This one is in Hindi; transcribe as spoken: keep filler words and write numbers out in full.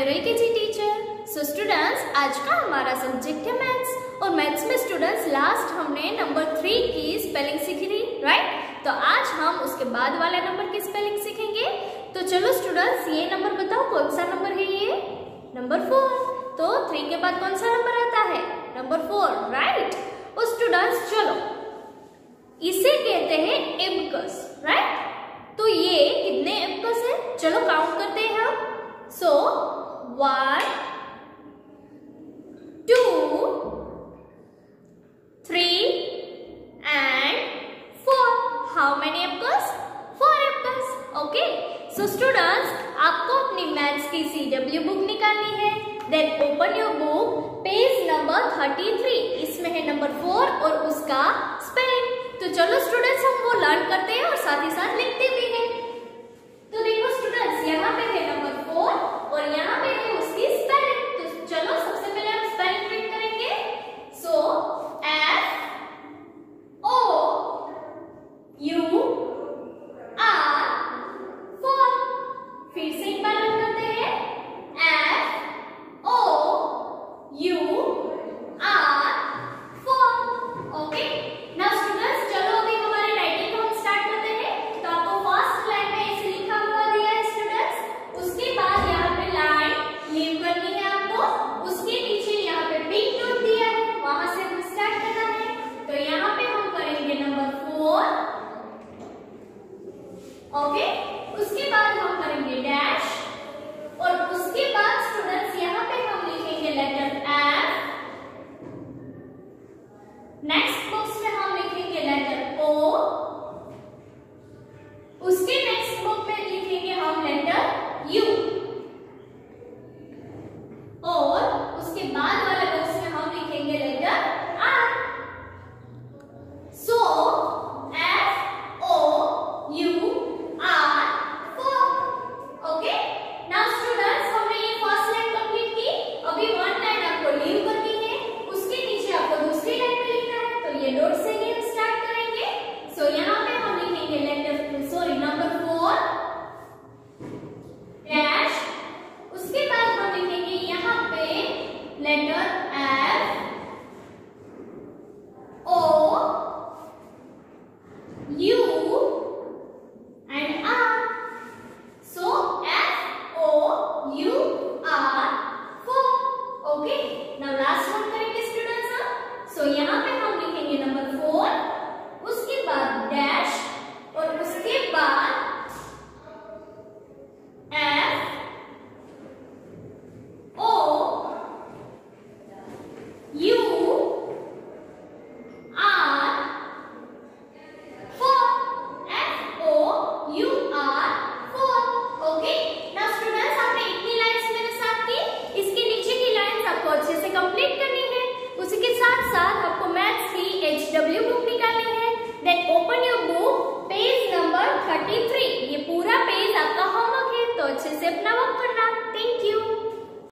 Your AKG teacher. So students, आज का हमारा सब्जेक्ट है मैथ्स और मैथ्स में स्टूडेंट्स लास्ट हमने नंबर थ्री की स्पेलिंग सीखी थी, राइट। तो आज हम उसके बाद वाले नंबर की स्पेलिंग सीखेंगे। तो चलो स्टूडेंट्स, ये नंबर बताओ कौन सा नंबर है? ये नंबर फोर। तो थ्री के बाद कौन सा नंबर आता है? Number four, right. और स्टूडेंट्स चलो, इसे कहते हैं एबकस, राइट। तो ये कितने एबकस है? चलो काउंट करते हैं हम। So one, two, three and four. How many abacus? Four abacus. Okay. So students, आपको अपनी मैथ्स की सी डब्ल्यू बुक निकालनी है। Then open your book, page number thirty three. इसमें है नंबर फोर और उसका स्पेलिंग। तो चलो स्टूडेंट्स, हम वो लर्न करते हैं और साथ ही साथ लिखते भी हैं। तो देखो स्टूडेंट्स, यहाँ पे है नंबर फोर और यहाँ पे है उसकी स्पेलिंग। तो चलो सबसे पहले हम स्पेलिंग प्रिंट करेंगे। So F O U R four. फिर से एक बार लर्न करते हैं। F O U R four. Okay. Now students, चलो अभी हमारी राइटिंग को हम स्टार्ट करते हैं। तो आपको फर्स्ट लाइन में ऐसे लिखा हुआ दिया है स्टूडेंट्स। उसके बाद यहाँ पे लाइन लीव करनी है आपको। उसके नीचे यहाँ पे पिंक डॉट दिया है, वहां से हमें स्टार्ट करना है। तो यहाँ पे हम करेंगे नंबर फोर। ओके। उसके बाद हम करेंगे डैश